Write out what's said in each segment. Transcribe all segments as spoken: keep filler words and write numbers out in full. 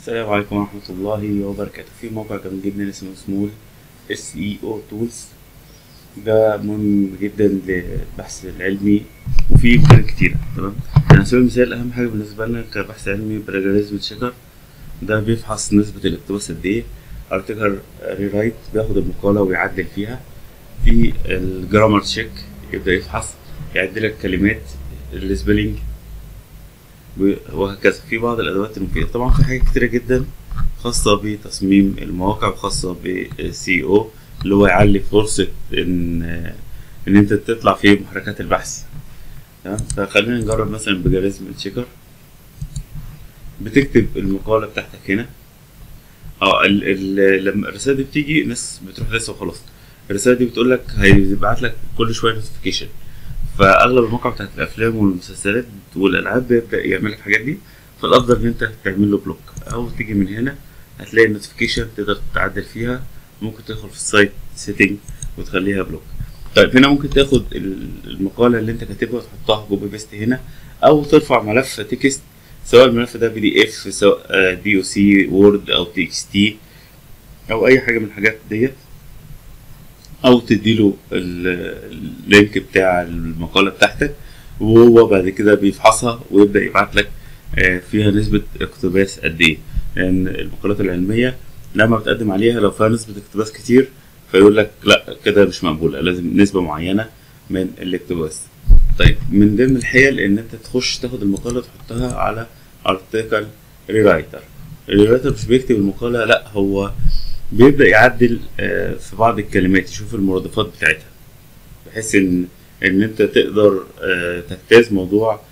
السلام عليكم ورحمة الله وبركاته. في موقع جميل جدا اسمه سمول اس اي او تولز. ده مهم جدا للبحث العلمي وفيه امكانيات كتيرة. تمام، يعني على سبيل المثال اهم حاجة بالنسبة لنا كبحث علمي بلاجاريزم تشيكر. ده بيفحص نسبة الاقتباس قد ايه. ارتكل ريرايت بياخد المقالة ويعدل فيها. في الجرامر تشيك يبدأ يفحص يعدل لك كلمات السبيلنج وهكذا. في بعض الادوات المفيدة. طبعا في حاجات كتيرة جدا خاصة بتصميم المواقع وخاصة بالسي او اللي هو يعلي فرصة ان ان انت تطلع في محركات البحث. تمام، فخلينا نجرب مثلا بجاريزم تشيكر. بتكتب المقالة بتاعتك هنا. اه ال ال لما الرسالة دي بتيجي ناس بتروح لسه وخلاص. الرسالة دي بتقول لك هيبعت لك كل شوية نوتيفيكيشن. فاغلب المواقع بتاعت الافلام والمسلسلات والالعاب بيبدا يعمل لك الحاجات دي. فالافضل ان انت تعمل له بلوك او تيجي من هنا هتلاقي النوتيفيكيشن تقدر تعدل فيها. ممكن تدخل في السايت سيتنج وتخليها بلوك. طيب هنا ممكن تاخد المقاله اللي انت كاتبها وتحطها كوبي بيست هنا، او ترفع ملف تكست سواء الملف ده بي دي اف سواء دي او سي وورد او تي اكس تي او اي حاجه من الحاجات ديت، او تديله اللينك بتاع المقالة بتاعتك وهو بعد كده بيفحصها ويبدأ يبعت لك فيها نسبة اقتباس قد ايه. لان يعني المقالات العلمية لما بتقدم عليها لو فيها نسبة اقتباس كتير فيقول لك لا كده مش مقبولة، لازم نسبة معينة من الاقتباس. طيب من ضمن الحيل ان انت تخش تاخد المقالة تحطها على ارتكل ريرايتر. الريرايتر مش بيكتب المقالة، لا هو بيبدأ يعدل في بعض الكلمات، يشوف المرادفات بتاعتها بحيث ان ان انت تقدر تجتاز موضوع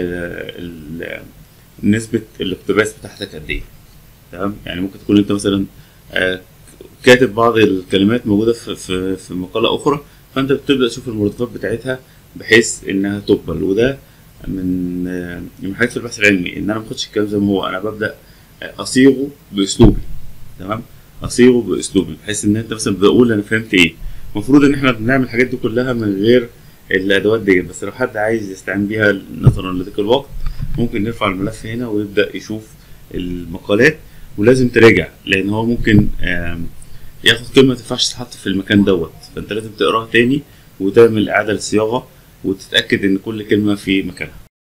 نسبة الاقتباس بتاعتك قد ايه. تمام، يعني ممكن تكون انت مثلا كاتب بعض الكلمات موجودة في في, في مقالة اخرى، فانت بتبدأ تشوف المرادفات بتاعتها بحيث انها تقبل. وده من من حاجات في البحث العلمي ان انا ما باخدش الكلام زي ما هو، انا ببدأ اصيغه باسلوبي. تمام، اصيغه باسلوبي بحيث ان انت مثلا بقول انا فهمت ايه. المفروض ان احنا بنعمل الحاجات دي كلها من غير الادوات دي، بس لو حد عايز يستعين بيها نظرا لضيق الوقت ممكن نرفع الملف هنا ويبدا يشوف المقالات. ولازم تراجع لان هو ممكن ياخد كلمه ما تنفعش تتحط في المكان دوت، فانت لازم تقراها تاني وتعمل اعاده للصياغه وتتاكد ان كل كلمه في مكانها.